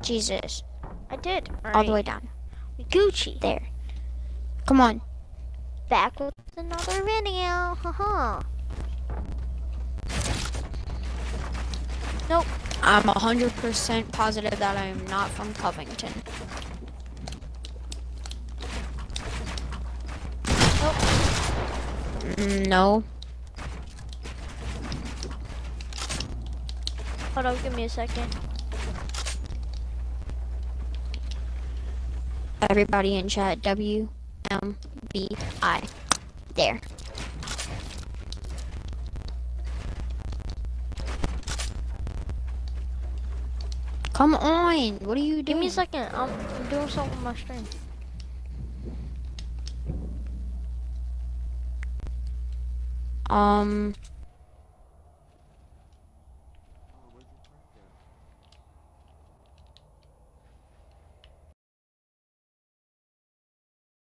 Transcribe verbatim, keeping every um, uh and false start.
Jesus. I did. All, All right. the way down. Gucci. There. Come on. Back with another video. Haha. Nope. I'm one hundred percent positive that I am not from Covington. Nope. Mm, no. Hold on, give me a second. Everybody in chat, W M B I. There. Come on. What are you doing? Give me a second. I'm, I'm doing something on my stream. Um...